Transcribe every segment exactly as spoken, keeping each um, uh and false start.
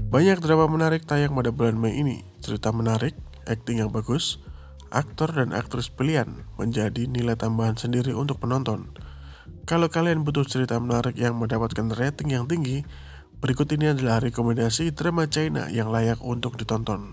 Banyak drama menarik tayang pada bulan Mei ini. Cerita menarik, akting yang bagus, aktor dan aktris pilihan menjadi nilai tambahan sendiri untuk penonton. Kalau kalian butuh cerita menarik yang mendapatkan rating yang tinggi, berikut ini adalah rekomendasi drama China yang layak untuk ditonton.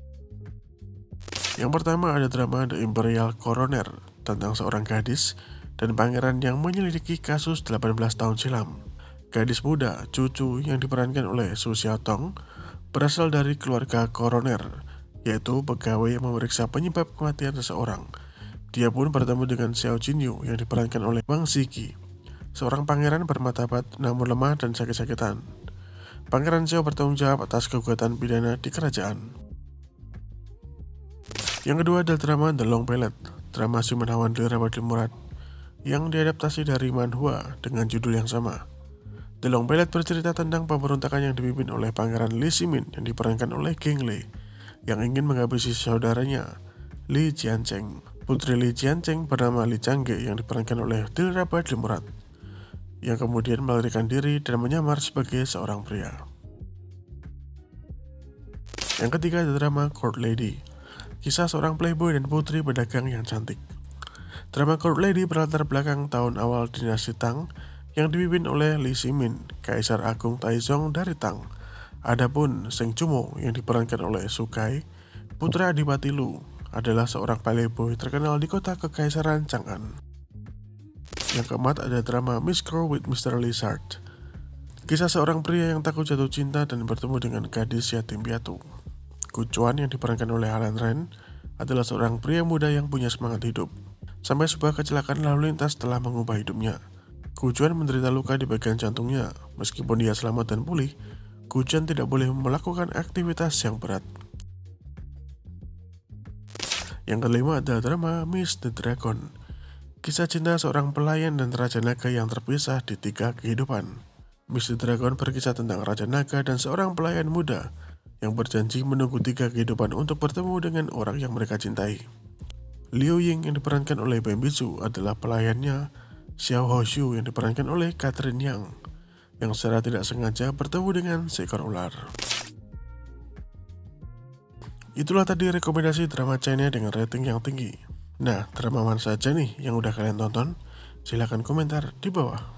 Yang pertama ada drama The Imperial Coroner tentang seorang gadis dan pangeran yang menyelidiki kasus delapan belas tahun silam. Gadis muda, cucu yang diperankan oleh Su Xiaotong, berasal dari keluarga koroner, yaitu pegawai yang memeriksa penyebab kematian seseorang. Dia pun bertemu dengan Xiao Jinyu yang diperankan oleh Wang Ziki, seorang pangeran bermartabat namun lemah dan sakit-sakitan. Pangeran Xiao bertanggung jawab atas kegugatan pidana di kerajaan. Yang kedua adalah drama The Long Ballet, drama Simenawan Lirawadli Murad yang diadaptasi dari manhwa dengan judul yang sama. The Long Ballet bercerita tentang pemberontakan yang dipimpin oleh Pangeran Li Ximin yang diperankan oleh Geng Lei yang ingin menghabisi saudaranya Li Jiancheng. Putri Li Jiancheng bernama Li Changge yang diperankan oleh Lirawadli Murad yang kemudian melarikan diri dan menyamar sebagai seorang pria. Yang ketiga adalah drama Court Lady, kisah seorang playboy dan putri pedagang yang cantik. Drama Court Lady berlatar belakang tahun awal dinasti Tang yang dipimpin oleh Li Ximin, Kaisar Agung Taizong dari Tang. Adapun Seng Cumo yang diperankan oleh Su Kai, putra Adipati Lu, adalah seorang playboy terkenal di kota Kekaisaran Chang'an. Yang keempat ada drama Miss Crow with mister Lizard, kisah seorang pria yang takut jatuh cinta dan bertemu dengan gadis yatim piatu. Gu Chuan yang diperankan oleh Alan Ren adalah seorang pria muda yang punya semangat hidup, sampai sebuah kecelakaan lalu lintas telah mengubah hidupnya. Gu Chuan menderita luka di bagian jantungnya. Meskipun dia selamat dan pulih, Gu Chuan tidak boleh melakukan aktivitas yang berat. Yang kelima adalah drama Miss the Dragon, kisah cinta seorang pelayan dan Raja Naga yang terpisah di tiga kehidupan. Miss the Dragon berkisah tentang Raja Naga dan seorang pelayan muda yang berjanji menunggu tiga kehidupan untuk bertemu dengan orang yang mereka cintai. Liu Ying yang diperankan oleh Bam Biju adalah pelayannya Xiao Hoshu yang diperankan oleh Catherine Yang yang secara tidak sengaja bertemu dengan seekor ular. Itulah tadi rekomendasi drama China dengan rating yang tinggi. Nah, drama mana saja nih yang udah kalian tonton? Silahkan komentar di bawah.